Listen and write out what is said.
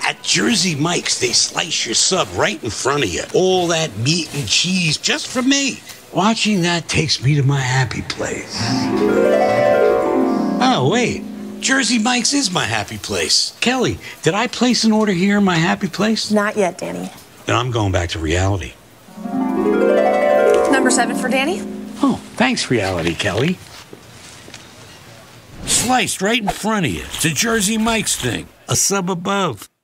At Jersey Mike's, they slice your sub right in front of you. All that meat and cheese just for me. Watching that takes me to my happy place. Oh, wait. Jersey Mike's is my happy place. Kelly, did I place an order here in my happy place? Not yet, Danny. Then I'm going back to reality. Number 7 for Danny. Oh, thanks, reality, Kelly. Sliced right in front of you. It's a Jersey Mike's thing. A sub above.